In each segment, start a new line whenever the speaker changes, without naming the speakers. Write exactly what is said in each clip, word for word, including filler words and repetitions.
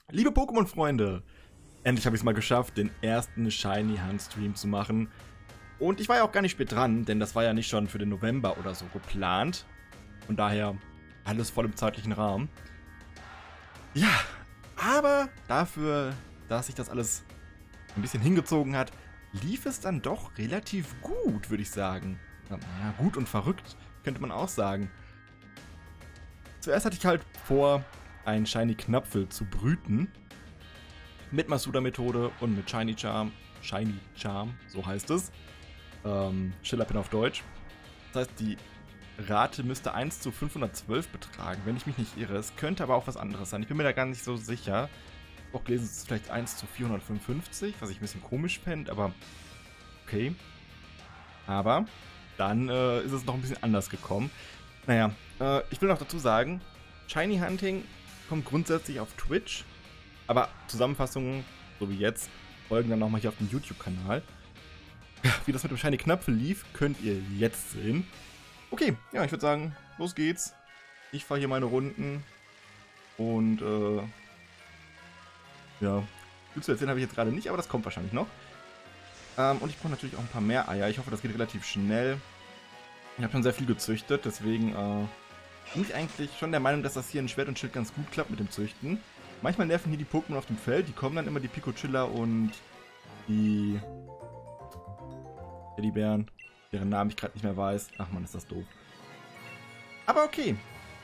Liebe Pokémon-Freunde, endlich habe ich es mal geschafft, den ersten Shiny Hunt Stream zu machen. Und ich war ja auch gar nicht spät dran, denn das war ja nicht schon für den November oder so geplant. Von daher alles voll im zeitlichen Rahmen. Ja, aber dafür, dass sich das alles ein bisschen hingezogen hat, lief es dann doch relativ gut, würde ich sagen. Ja, naja, gut und verrückt, könnte man auch sagen. Zuerst hatte ich halt vor, einen Shiny Knapfel zu brüten. Mit Masuda-Methode und mit Shiny Charm. Shiny Charm, so heißt es. Ähm, Schillerpin auf Deutsch. Das heißt, die Rate müsste eins zu fünfhundertzwölf betragen, wenn ich mich nicht irre. Es könnte aber auch was anderes sein. Ich bin mir da gar nicht so sicher. Ich habe auch gelesen, es ist vielleicht eins zu vierhundertfünfundfünfzig, was ich ein bisschen komisch fände, aber okay. Aber dann äh, ist es noch ein bisschen anders gekommen. Naja, äh, ich will noch dazu sagen, Shiny Hunting kommt grundsätzlich auf Twitch, aber Zusammenfassungen, so wie jetzt, folgen dann nochmal hier auf dem YouTube-Kanal. Ja, wie das mit dem Shiny Knapfel lief, könnt ihr jetzt sehen. Okay, ja, ich würde sagen, los geht's. Ich fahre hier meine Runden und äh, ja, viel zu erzählen habe ich jetzt gerade nicht, aber das kommt wahrscheinlich noch. Ähm, und ich brauche natürlich auch ein paar mehr Eier. Ich hoffe, das geht relativ schnell. Ich habe schon sehr viel gezüchtet, deswegen äh, bin ich eigentlich schon der Meinung, dass das hier in Schwert und Schild ganz gut klappt mit dem Züchten. Manchmal nerven hier die Pokémon auf dem Feld, die kommen dann immer, die Picochilla und die Teddybären, deren Namen ich gerade nicht mehr weiß. Ach man, ist das doof. Aber okay.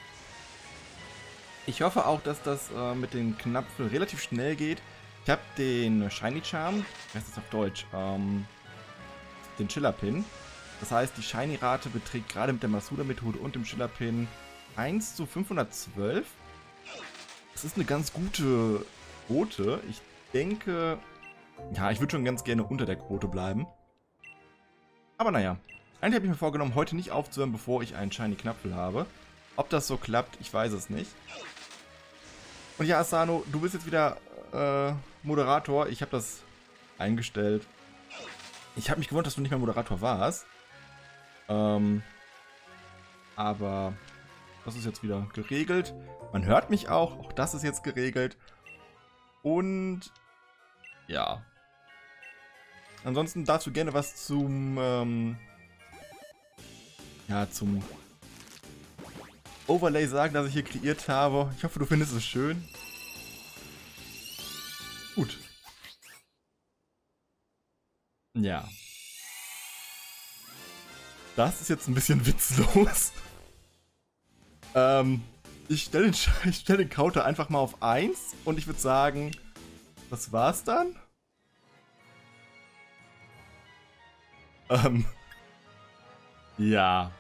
Ich hoffe auch, dass das äh, mit den Knapfeln relativ schnell geht. Ich habe den Shiny Charm, wie heißt das auf Deutsch? Ähm, den Schillerpin. Das heißt, die Shiny-Rate beträgt gerade mit der Masuda-Methode und dem Schillerpin eins zu fünfhundertzwölf. Das ist eine ganz gute Quote. Ich denke, ja, ich würde schon ganz gerne unter der Quote bleiben. Aber naja, eigentlich habe ich mir vorgenommen, heute nicht aufzuhören, bevor ich einen Shiny Knapfel habe. Ob das so klappt, ich weiß es nicht. Und ja, Asano, du bist jetzt wieder äh, Moderator. Ich habe das eingestellt. Ich habe mich gewundert, dass du nicht mehr Moderator warst. Ähm, aber das ist jetzt wieder geregelt. Man hört mich auch. Auch das ist jetzt geregelt. Und ja. Ansonsten darfst du gerne was zum ähm, ja, zum Overlay sagen, das ich hier kreiert habe. Ich hoffe, du findest es schön. Gut. Ja. Das ist jetzt ein bisschen witzlos. ähm, ich stelle den, ich stell den Counter einfach mal auf eins und ich würde sagen, das war's dann. Ähm, ja.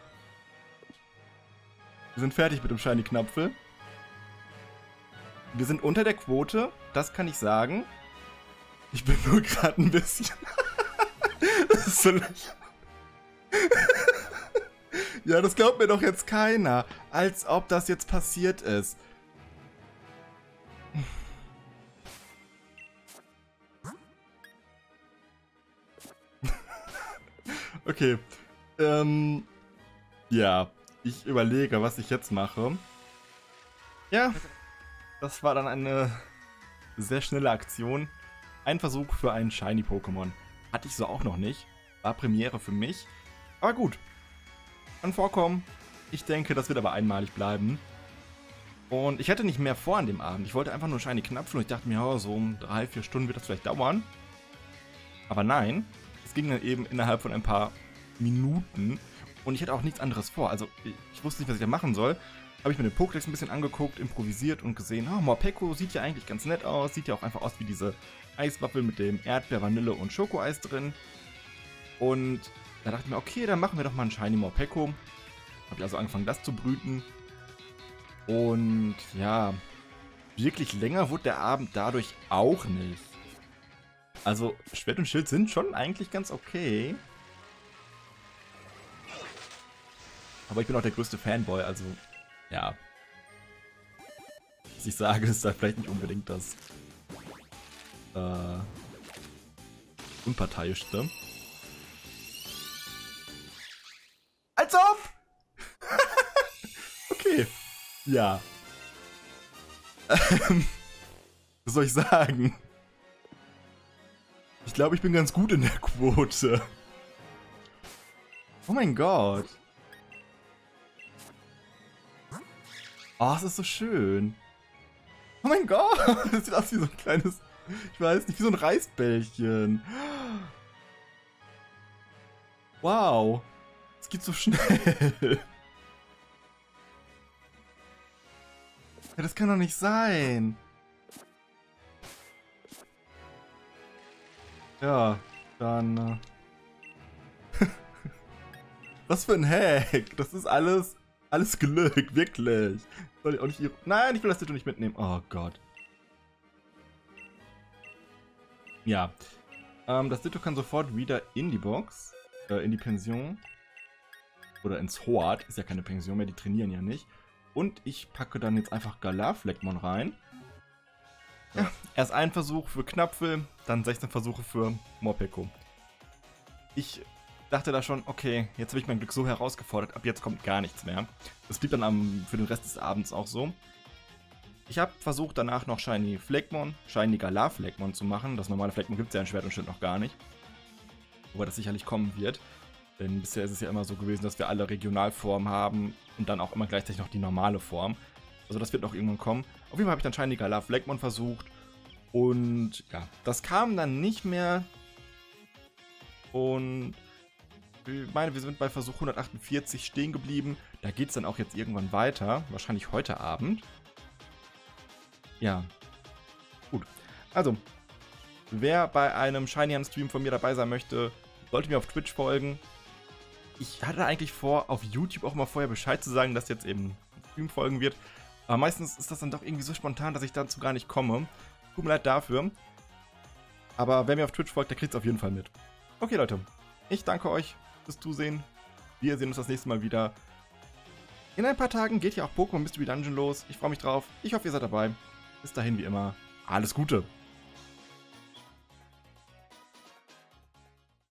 Wir sind fertig mit dem Shiny Knapfel. Wir sind unter der Quote, das kann ich sagen. Ich bin nur gerade ein bisschen... das ist so lächerlich. Ja, das glaubt mir doch jetzt keiner. Als ob das jetzt passiert ist. Okay. Ähm... Ja. Ich überlege, was ich jetzt mache. Ja, das war dann eine sehr schnelle Aktion. Ein Versuch für einen Shiny-Pokémon. Hatte ich so auch noch nicht. War Premiere für mich. Aber gut. Kann vorkommen. Ich denke, das wird aber einmalig bleiben. Und ich hatte nicht mehr vor an dem Abend. Ich wollte einfach nur Shiny Knapfel und ich dachte mir, oh, so um drei, vier Stunden wird das vielleicht dauern. Aber nein. Es ging dann eben innerhalb von ein paar Minuten. Und ich hatte auch nichts anderes vor. Also, ich wusste nicht, was ich da machen soll. Habe ich mir den Pokédex ein bisschen angeguckt, improvisiert und gesehen, oh, Morpeko sieht ja eigentlich ganz nett aus. Sieht ja auch einfach aus wie diese Eiswaffel mit dem Erdbeer, Vanille und Schokoeis drin. Und da dachte ich mir, okay, dann machen wir doch mal einen Shiny Morpeko. Habe ich also angefangen, das zu brüten. Und ja, wirklich länger wurde der Abend dadurch auch nicht. Also, Schwert und Schild sind schon eigentlich ganz okay. Aber ich bin auch der größte Fanboy, also, ja. Was ich sage, ist da vielleicht nicht unbedingt das äh, Unparteiischste. Als ob! Okay. Ja. Ähm, Was soll ich sagen? Ich glaube, ich bin ganz gut in der Quote. Oh mein Gott. Oh, es ist so schön. Oh mein Gott. Das sieht aus wie so ein kleines, ich weiß nicht, wie so ein Reisbällchen. Wow. Es geht so schnell. Ja, das kann doch nicht sein. Ja, dann... Äh Was für ein Hack. Das ist alles... Alles Glück, wirklich. Soll ich auch nicht... Ihre... Nein, ich will das Ditto nicht mitnehmen. Oh Gott. Ja. Ähm, das Ditto kann sofort wieder in die Box. Äh, in die Pension. Oder ins Hort. Ist ja keine Pension mehr, die trainieren ja nicht. Und ich packe dann jetzt einfach Galar-Fleckmon rein. Ja, erst ein Versuch für Knapfel, dann sechzehn Versuche für Morpeko. Ich dachte da schon, okay, jetzt habe ich mein Glück so herausgefordert, ab jetzt kommt gar nichts mehr. Das blieb dann am, für den Rest des Abends auch so. Ich habe versucht danach noch Shiny Fleckmon, Shiny Galar-Fleckmon zu machen. Das normale Fleckmon gibt es ja in Schwert und Schild noch gar nicht. Wobei das sicherlich kommen wird. Denn bisher ist es ja immer so gewesen, dass wir alle Regionalformen haben und dann auch immer gleichzeitig noch die normale Form. Also das wird noch irgendwann kommen. Auf jeden Fall habe ich dann Shiny Galar-Fleckmon versucht. Und ja, das kam dann nicht mehr. Und ich meine, wir sind bei Versuch hundertachtundvierzig stehen geblieben. Da geht es dann auch jetzt irgendwann weiter. Wahrscheinlich heute Abend. Ja. Gut. Also, wer bei einem Shiny Hand Stream von mir dabei sein möchte, sollte mir auf Twitch folgen. Ich hatte eigentlich vor, auf YouTube auch mal vorher Bescheid zu sagen, dass jetzt eben ein Stream folgen wird. Aber meistens ist das dann doch irgendwie so spontan, dass ich dazu gar nicht komme. Tut mir leid dafür. Aber wer mir auf Twitch folgt, der kriegt es auf jeden Fall mit. Okay, Leute. Ich danke euch fürs Zusehen. Wir sehen uns das nächste Mal wieder. In ein paar Tagen geht ja auch Pokémon Mystery Dungeon los. Ich freue mich drauf. Ich hoffe, ihr seid dabei. Bis dahin, wie immer, alles Gute.